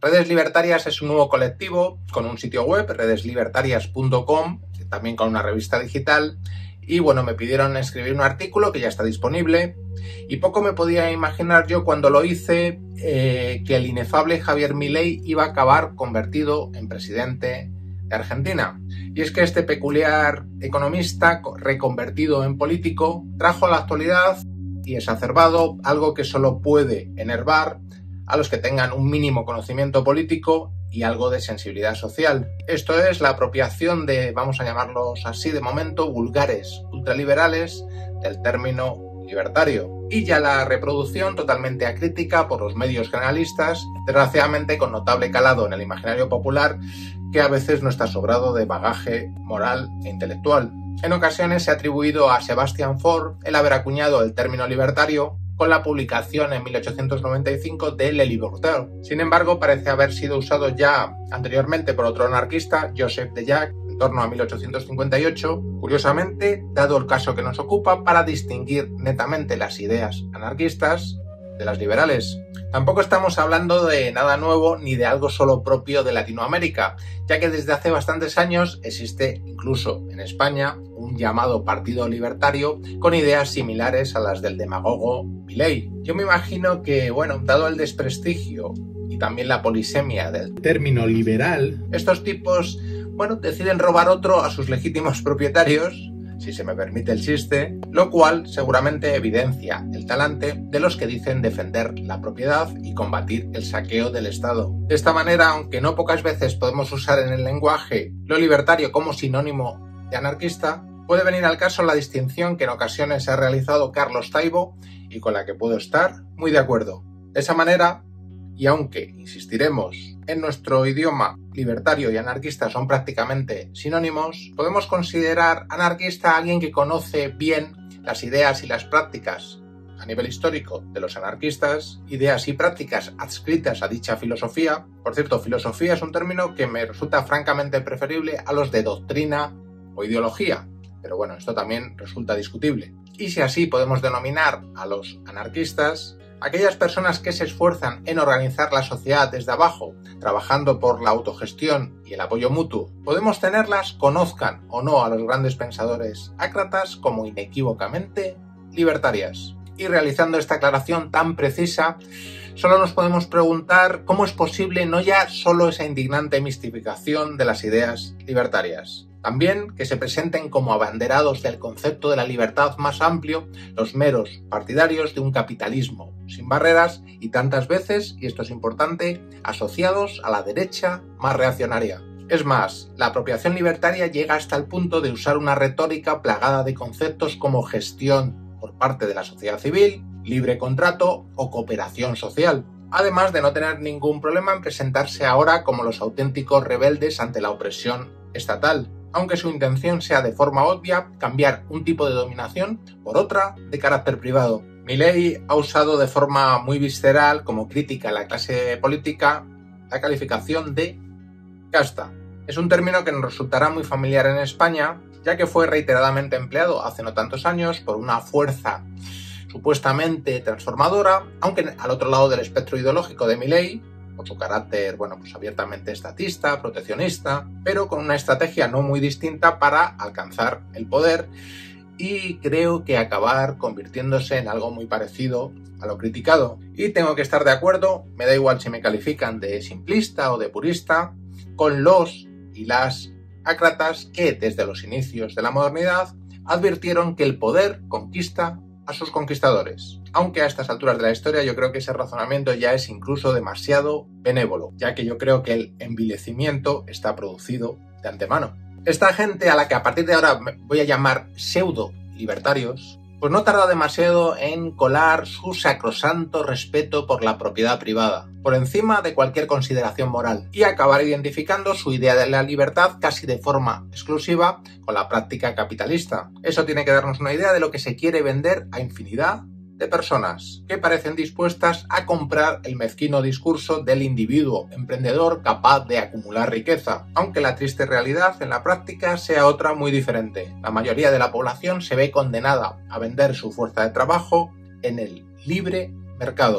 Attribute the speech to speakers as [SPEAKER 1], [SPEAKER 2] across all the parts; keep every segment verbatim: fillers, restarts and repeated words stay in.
[SPEAKER 1] Redes Libertarias es un nuevo colectivo con un sitio web, redes libertarias punto com, también con una revista digital. Y bueno, me pidieron escribir un artículo que ya está disponible. Y poco me podía imaginar yo cuando lo hice eh, que el inefable Javier Milei iba a acabar convertido en presidente de Argentina. Y es que este peculiar economista reconvertido en político trajo a la actualidad y exacerbado algo que solo puede enervar a los que tengan un mínimo conocimiento político y algo de sensibilidad social. Esto es la apropiación de, vamos a llamarlos así de momento, vulgares ultraliberales del término libertario. Y ya la reproducción totalmente acrítica por los medios generalistas, desgraciadamente con notable calado en el imaginario popular, que a veces no está sobrado de bagaje moral e intelectual. En ocasiones se ha atribuido a Sebastian Faure el haber acuñado el término libertario con la publicación en mil ochocientos noventa y cinco de Le Libertaire. Sin embargo, parece haber sido usado ya anteriormente por otro anarquista, Joseph Deyac, en torno a mil ochocientos cincuenta y ocho, curiosamente, dado el caso que nos ocupa, para distinguir netamente las ideas anarquistas de las liberales. Tampoco estamos hablando de nada nuevo ni de algo solo propio de Latinoamérica, ya que desde hace bastantes años existe incluso en España un llamado Partido Libertario con ideas similares a las del demagogo Milei. Yo me imagino que, bueno, dado el desprestigio y también la polisemia del término liberal, estos tipos, bueno, deciden robar otro a sus legítimos propietarios, si se me permite el chiste, lo cual seguramente evidencia el talante de los que dicen defender la propiedad y combatir el saqueo del Estado. De esta manera, aunque no pocas veces podemos usar en el lenguaje lo libertario como sinónimo de anarquista, puede venir al caso la distinción que en ocasiones ha realizado Carlos Taibo y con la que puedo estar muy de acuerdo. De esa manera, y aunque insistiremos en nuestro idioma, libertario y anarquista son prácticamente sinónimos, podemos considerar anarquista a alguien que conoce bien las ideas y las prácticas a nivel histórico de los anarquistas, ideas y prácticas adscritas a dicha filosofía. Por cierto, filosofía es un término que me resulta francamente preferible a los de doctrina o ideología, pero bueno, esto también resulta discutible. Y si así podemos denominar a los anarquistas, aquellas personas que se esfuerzan en organizar la sociedad desde abajo, trabajando por la autogestión y el apoyo mutuo, podemos tenerlas, conozcan o no a los grandes pensadores ácratas, como inequívocamente libertarias. Y realizando esta aclaración tan precisa, solo nos podemos preguntar cómo es posible no ya solo esa indignante mistificación de las ideas libertarias, también que se presenten como abanderados del concepto de la libertad más amplio los meros partidarios de un capitalismo sin barreras y tantas veces, y esto es importante, asociados a la derecha más reaccionaria. Es más, la apropiación libertaria llega hasta el punto de usar una retórica plagada de conceptos como gestión por parte de la sociedad civil, libre contrato o cooperación social, además de no tener ningún problema en presentarse ahora como los auténticos rebeldes ante la opresión estatal, aunque su intención sea de forma obvia cambiar un tipo de dominación por otra de carácter privado. Milei ha usado de forma muy visceral, como crítica a la clase política, la calificación de casta. Es un término que nos resultará muy familiar en España, ya que fue reiteradamente empleado hace no tantos años por una fuerza supuestamente transformadora, aunque al otro lado del espectro ideológico de Milei, por su carácter, bueno, pues abiertamente estatista, proteccionista, pero con una estrategia no muy distinta para alcanzar el poder y creo que acabar convirtiéndose en algo muy parecido a lo criticado. Y tengo que estar de acuerdo, me da igual si me califican de simplista o de purista, con los y las ácratas que desde los inicios de la modernidad advirtieron que el poder conquista a sus conquistadores. Aunque a estas alturas de la historia yo creo que ese razonamiento ya es incluso demasiado benévolo, ya que yo creo que el envilecimiento está producido de antemano. Esta gente, a la que a partir de ahora voy a llamar pseudo libertarios, pues no tarda demasiado en colar su sacrosanto respeto por la propiedad privada, por encima de cualquier consideración moral, y acabar identificando su idea de la libertad casi de forma exclusiva con la práctica capitalista. Eso tiene que darnos una idea de lo que se quiere vender a infinidad de personas que parecen dispuestas a comprar el mezquino discurso del individuo emprendedor capaz de acumular riqueza, aunque la triste realidad en la práctica sea otra muy diferente. La mayoría de la población se ve condenada a vender su fuerza de trabajo en el libre mercado.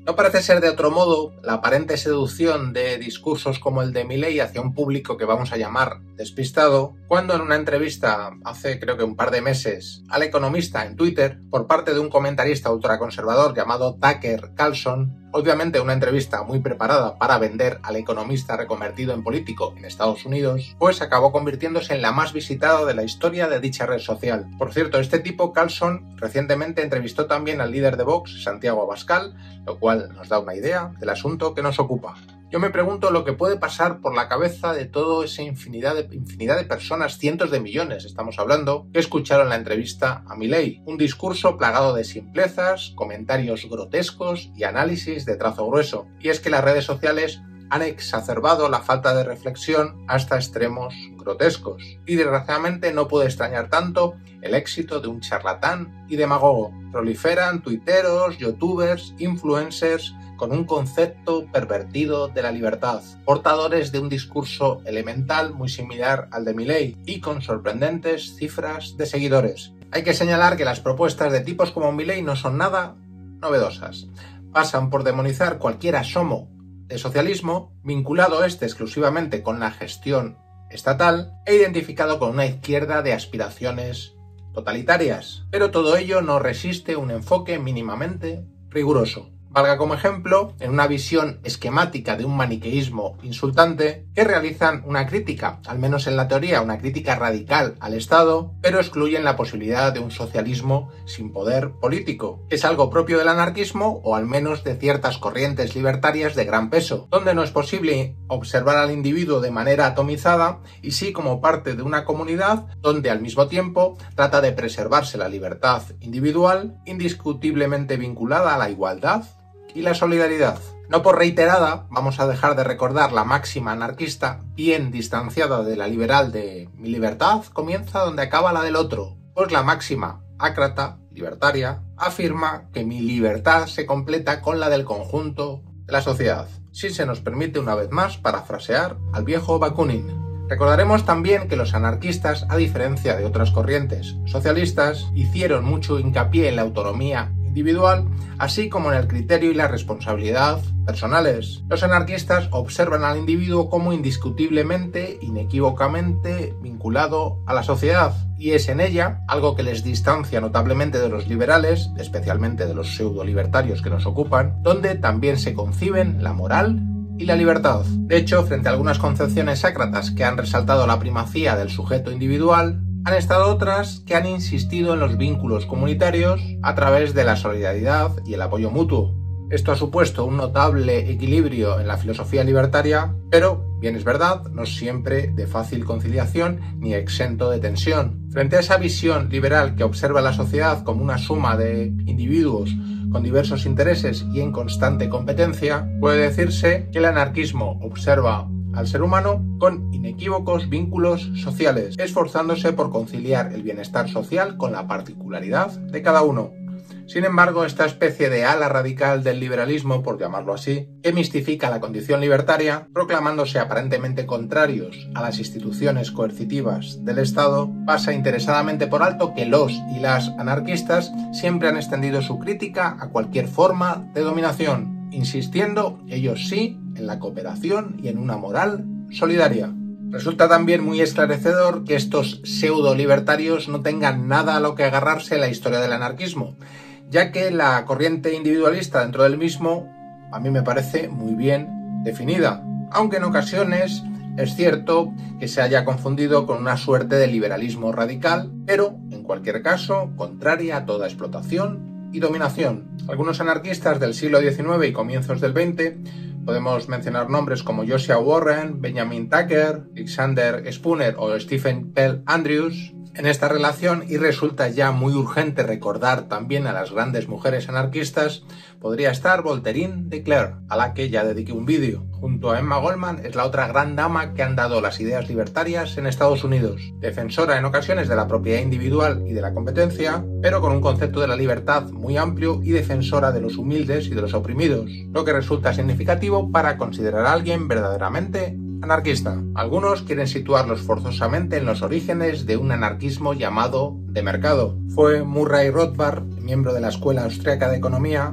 [SPEAKER 1] No parece ser de otro modo la aparente seducción de discursos como el de Milei hacia un público que vamos a llamar despistado, cuando en una entrevista hace creo que un par de meses al Economista en Twitter, por parte de un comentarista ultraconservador llamado Tucker Carlson, obviamente una entrevista muy preparada para vender al economista reconvertido en político en Estados Unidos, pues acabó convirtiéndose en la más visitada de la historia de dicha red social. Por cierto, este tipo, Carlson, recientemente entrevistó también al líder de Vox, Santiago Abascal, lo cual nos da una idea del asunto que nos ocupa. Yo me pregunto lo que puede pasar por la cabeza de toda esa infinidad de, infinidad de personas, cientos de millones estamos hablando, que escucharon la entrevista a Milei. Un discurso plagado de simplezas, comentarios grotescos y análisis de trazo grueso. Y es que las redes sociales han exacerbado la falta de reflexión hasta extremos grotescos. Y desgraciadamente no puede extrañar tanto el éxito de un charlatán y demagogo. Proliferan tuiteros, youtubers, influencers con un concepto pervertido de la libertad, portadores de un discurso elemental muy similar al de Milei y con sorprendentes cifras de seguidores. Hay que señalar que las propuestas de tipos como Milei no son nada novedosas. Pasan por demonizar cualquier asomo de socialismo, vinculado este exclusivamente con la gestión estatal e identificado con una izquierda de aspiraciones totalitarias. Pero todo ello no resiste un enfoque mínimamente riguroso. Valga como ejemplo, en una visión esquemática de un maniqueísmo insultante, que realizan una crítica, al menos en la teoría, una crítica radical al Estado, pero excluyen la posibilidad de un socialismo sin poder político, que es algo propio del anarquismo o al menos de ciertas corrientes libertarias de gran peso, donde no es posible observar al individuo de manera atomizada y sí como parte de una comunidad donde al mismo tiempo trata de preservarse la libertad individual, indiscutiblemente vinculada a la igualdad y la solidaridad. No por reiterada vamos a dejar de recordar la máxima anarquista, bien distanciada de la liberal de mi libertad comienza donde acaba la del otro, pues la máxima ácrata, libertaria, afirma que mi libertad se completa con la del conjunto de la sociedad. Si se nos permite una vez más parafrasear al viejo Bakunin. Recordaremos también que los anarquistas, a diferencia de otras corrientes socialistas, hicieron mucho hincapié en la autonomía individual, así como en el criterio y la responsabilidad personales. Los anarquistas observan al individuo como indiscutiblemente, inequívocamente vinculado a la sociedad, y es en ella, algo que les distancia notablemente de los liberales, especialmente de los pseudo-libertarios que nos ocupan, donde también se conciben la moral y la libertad. De hecho, frente a algunas concepciones sácratas que han resaltado la primacía del sujeto individual, han estado otras que han insistido en los vínculos comunitarios a través de la solidaridad y el apoyo mutuo. Esto ha supuesto un notable equilibrio en la filosofía libertaria, pero, bien es verdad, no siempre de fácil conciliación ni exento de tensión. Frente a esa visión liberal que observa la sociedad como una suma de individuos con diversos intereses y en constante competencia, puede decirse que el anarquismo observa al ser humano con inequívocos vínculos sociales, esforzándose por conciliar el bienestar social con la particularidad de cada uno. Sin embargo, esta especie de ala radical del liberalismo, por llamarlo así, que mistifica la condición libertaria, proclamándose aparentemente contrarios a las instituciones coercitivas del Estado, pasa interesadamente por alto que los y las anarquistas siempre han extendido su crítica a cualquier forma de dominación, insistiendo, ellos sí, en la cooperación y en una moral solidaria. Resulta también muy esclarecedor que estos pseudo-libertarios no tengan nada a lo que agarrarse en la historia del anarquismo, ya que la corriente individualista dentro del mismo a mí me parece muy bien definida, aunque en ocasiones es cierto que se haya confundido con una suerte de liberalismo radical, pero en cualquier caso contraria a toda explotación y dominación. Algunos anarquistas del siglo diecinueve y comienzos del veinte, podemos mencionar nombres como Joshua Warren, Benjamin Tucker, Alexander Spooner o Stephen Pell Andrews, en esta relación, y resulta ya muy urgente recordar también a las grandes mujeres anarquistas, podría estar Voltairine de Cleyre, a la que ya dediqué un vídeo. Junto a Emma Goldman es la otra gran dama que han dado las ideas libertarias en Estados Unidos, defensora en ocasiones de la propiedad individual y de la competencia, pero con un concepto de la libertad muy amplio y defensora de los humildes y de los oprimidos, lo que resulta significativo para considerar a alguien verdaderamente anarquista. Algunos quieren situarlos forzosamente en los orígenes de un anarquismo llamado de mercado. Fue Murray Rothbard, miembro de la Escuela Austriaca de Economía,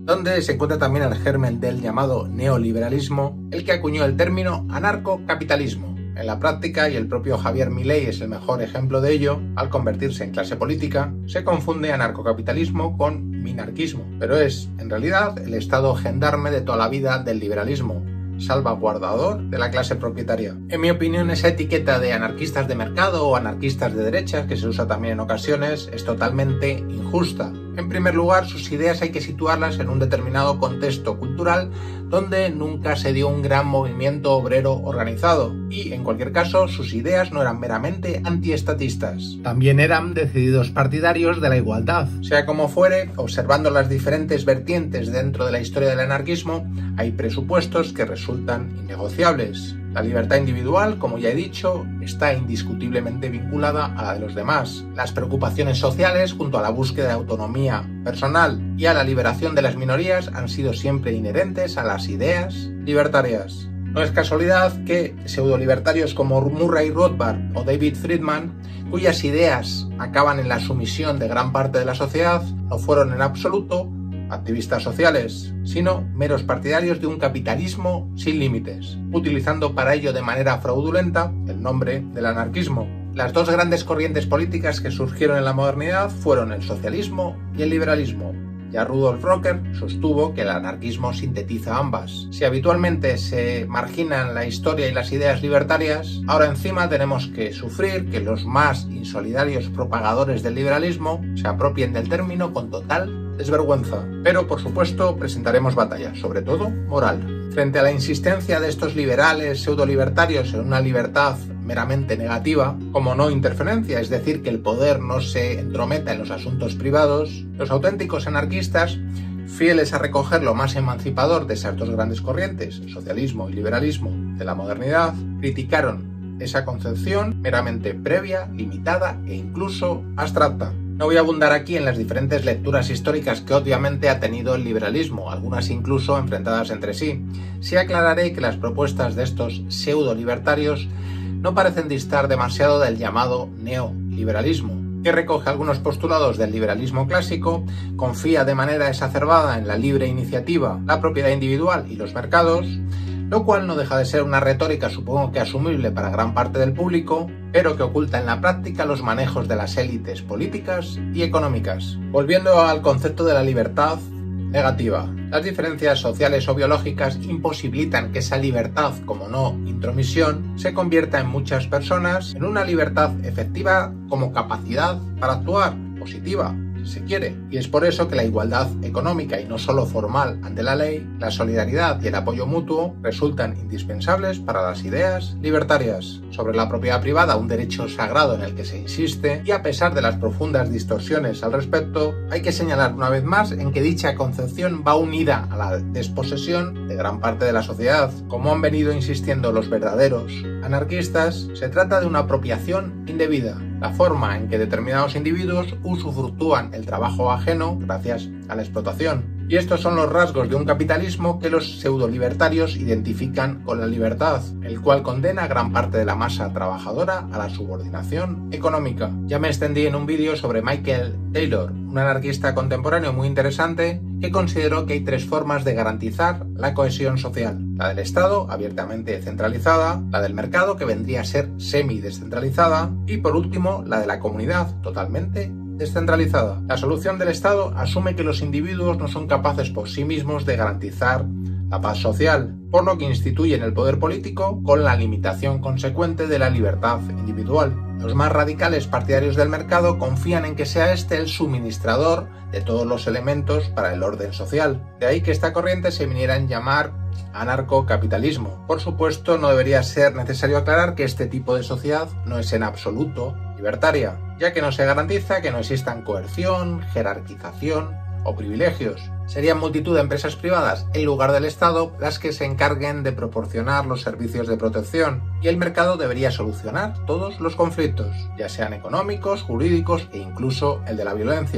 [SPEAKER 1] donde se encuentra también el germen del llamado neoliberalismo, el que acuñó el término anarcocapitalismo. En la práctica, y el propio Javier Milei es el mejor ejemplo de ello, al convertirse en clase política, se confunde anarcocapitalismo con minarquismo, pero es, en realidad, el estado gendarme de toda la vida del liberalismo, salvaguardador de la clase propietaria. En mi opinión, esa etiqueta de anarquistas de mercado o anarquistas de derecha, que se usa también en ocasiones, es totalmente injusta. En primer lugar, sus ideas hay que situarlas en un determinado contexto cultural donde nunca se dio un gran movimiento obrero organizado, y en cualquier caso sus ideas no eran meramente antiestatistas. También eran decididos partidarios de la igualdad. Sea como fuere, observando las diferentes vertientes dentro de la historia del anarquismo, hay presupuestos que resultan innegociables. La libertad individual, como ya he dicho, está indiscutiblemente vinculada a la de los demás. Las preocupaciones sociales, junto a la búsqueda de autonomía personal y a la liberación de las minorías, han sido siempre inherentes a las ideas libertarias. No es casualidad que pseudolibertarios como Murray Rothbard o David Friedman, cuyas ideas acaban en la sumisión de gran parte de la sociedad, no fueron en absoluto activistas sociales, sino meros partidarios de un capitalismo sin límites, utilizando para ello de manera fraudulenta el nombre del anarquismo. Las dos grandes corrientes políticas que surgieron en la modernidad fueron el socialismo y el liberalismo. Ya Rudolf Rocker sostuvo que el anarquismo sintetiza ambas. Si habitualmente se marginan la historia y las ideas libertarias, ahora encima tenemos que sufrir que los más insolidarios propagadores del liberalismo se apropien del término con total desvergüenza. Pero, por supuesto, presentaremos batalla, sobre todo moral. Frente a la insistencia de estos liberales pseudolibertarios en una libertad meramente negativa, como no interferencia, es decir, que el poder no se entrometa en los asuntos privados, los auténticos anarquistas, fieles a recoger lo más emancipador de esas dos grandes corrientes, socialismo y liberalismo, de la modernidad, criticaron esa concepción meramente previa, limitada e incluso abstracta. No voy a abundar aquí en las diferentes lecturas históricas que obviamente ha tenido el liberalismo, algunas incluso enfrentadas entre sí. Sí aclararé que las propuestas de estos pseudo-libertarios no parecen distar demasiado del llamado neoliberalismo, que recoge algunos postulados del liberalismo clásico, confía de manera exacerbada en la libre iniciativa, la propiedad individual y los mercados, lo cual no deja de ser una retórica supongo que asumible para gran parte del público, pero que oculta en la práctica los manejos de las élites políticas y económicas. Volviendo al concepto de la libertad negativa, las diferencias sociales o biológicas imposibilitan que esa libertad, como no intromisión, se convierta en muchas personas en una libertad efectiva como capacidad para actuar, positiva, si se quiere, y es por eso que la igualdad económica y no solo formal ante la ley, la solidaridad y el apoyo mutuo resultan indispensables para las ideas libertarias. Sobre la propiedad privada, un derecho sagrado en el que se insiste, y a pesar de las profundas distorsiones al respecto, hay que señalar una vez más en que dicha concepción va unida a la desposesión de gran parte de la sociedad. Como han venido insistiendo los verdaderos anarquistas, se trata de una apropiación indebida, la forma en que determinados individuos usufructúan el trabajo ajeno gracias a la explotación. Y estos son los rasgos de un capitalismo que los pseudolibertarios identifican con la libertad, el cual condena a gran parte de la masa trabajadora a la subordinación económica. Ya me extendí en un vídeo sobre Michael Taylor, un anarquista contemporáneo muy interesante que consideró que hay tres formas de garantizar la cohesión social: la del Estado, abiertamente centralizada; la del mercado, que vendría a ser semi-descentralizada; y por último, la de la comunidad, totalmente descentralizada. La solución del Estado asume que los individuos no son capaces por sí mismos de garantizar la paz social, por lo que instituyen el poder político con la limitación consecuente de la libertad individual. Los más radicales partidarios del mercado confían en que sea este el suministrador de todos los elementos para el orden social. De ahí que esta corriente se viniera a llamar anarcocapitalismo. Por supuesto, no debería ser necesario aclarar que este tipo de sociedad no es en absoluto libertaria, ya que no se garantiza que no existan coerción, jerarquización o privilegios. Serían multitud de empresas privadas en lugar del Estado las que se encarguen de proporcionar los servicios de protección, y el mercado debería solucionar todos los conflictos, ya sean económicos, jurídicos e incluso el de la violencia.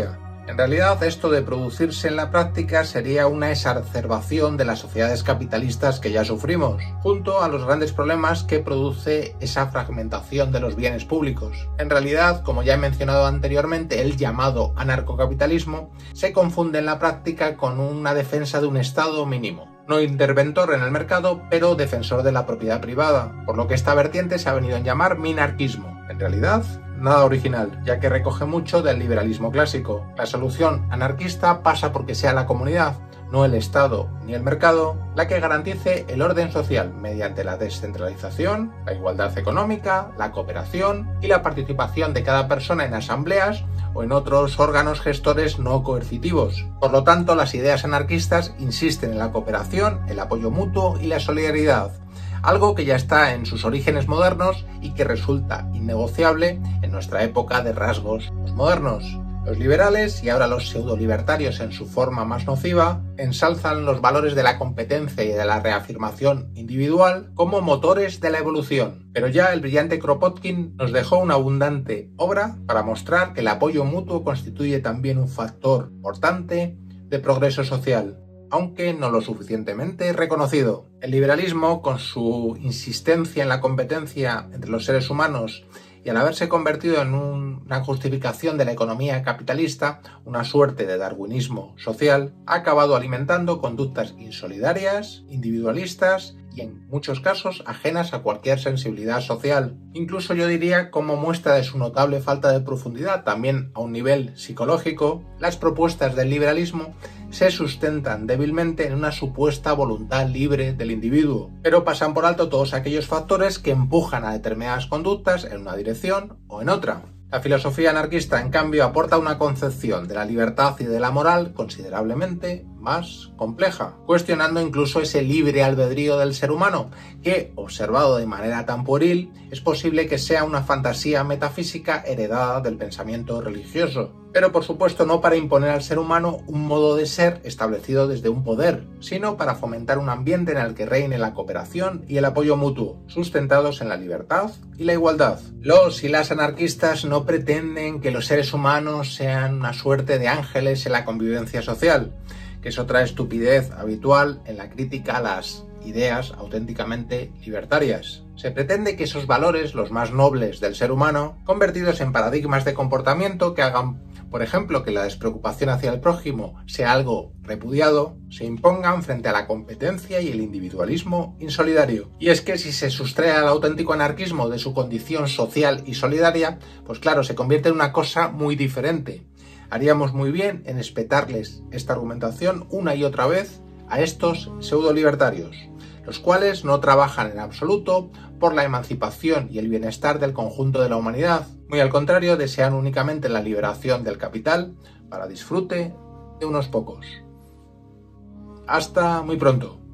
[SPEAKER 1] En realidad, esto de producirse en la práctica sería una exacerbación de las sociedades capitalistas que ya sufrimos, junto a los grandes problemas que produce esa fragmentación de los bienes públicos. En realidad, como ya he mencionado anteriormente, el llamado anarcocapitalismo se confunde en la práctica con una defensa de un Estado mínimo. No interventor en el mercado, pero defensor de la propiedad privada, por lo que esta vertiente se ha venido a llamar minarquismo. En realidad, nada original, ya que recoge mucho del liberalismo clásico. La solución anarquista pasa porque sea la comunidad, no el Estado ni el mercado, la que garantice el orden social mediante la descentralización, la igualdad económica, la cooperación y la participación de cada persona en asambleas o en otros órganos gestores no coercitivos. Por lo tanto, las ideas anarquistas insisten en la cooperación, el apoyo mutuo y la solidaridad, algo que ya está en sus orígenes modernos y que resulta innegociable en nuestra época de rasgos modernos. Los liberales, y ahora los pseudolibertarios en su forma más nociva, ensalzan los valores de la competencia y de la reafirmación individual como motores de la evolución. Pero ya el brillante Kropotkin nos dejó una abundante obra para mostrar que el apoyo mutuo constituye también un factor importante de progreso social, aunque no lo suficientemente reconocido. El liberalismo, con su insistencia en la competencia entre los seres humanos y al haberse convertido en un, una justificación de la economía capitalista, una suerte de darwinismo social, ha acabado alimentando conductas insolidarias, individualistas y en muchos casos ajenas a cualquier sensibilidad social. Incluso yo diría, como muestra de su notable falta de profundidad, también a un nivel psicológico, las propuestas del liberalismo se sustentan débilmente en una supuesta voluntad libre del individuo, pero pasan por alto todos aquellos factores que empujan a determinadas conductas en una dirección o en otra. La filosofía anarquista, en cambio, aporta una concepción de la libertad y de la moral considerablemente más compleja, cuestionando incluso ese libre albedrío del ser humano, que, observado de manera tan pueril, es posible que sea una fantasía metafísica heredada del pensamiento religioso. Pero por supuesto no para imponer al ser humano un modo de ser establecido desde un poder, sino para fomentar un ambiente en el que reine la cooperación y el apoyo mutuo, sustentados en la libertad y la igualdad. Los y las anarquistas no pretenden que los seres humanos sean una suerte de ángeles en la convivencia social, que es otra estupidez habitual en la crítica a las ideas auténticamente libertarias. Se pretende que esos valores, los más nobles del ser humano, convertidos en paradigmas de comportamiento que hagan, por ejemplo, que la despreocupación hacia el prójimo sea algo repudiado, se impongan frente a la competencia y el individualismo insolidario. Y es que si se sustrae al auténtico anarquismo de su condición social y solidaria, pues claro, se convierte en una cosa muy diferente. Haríamos muy bien en espetarles esta argumentación una y otra vez a estos pseudolibertarios, los cuales no trabajan en absoluto por la emancipación y el bienestar del conjunto de la humanidad. Muy al contrario, desean únicamente la liberación del capital para disfrute de unos pocos. Hasta muy pronto.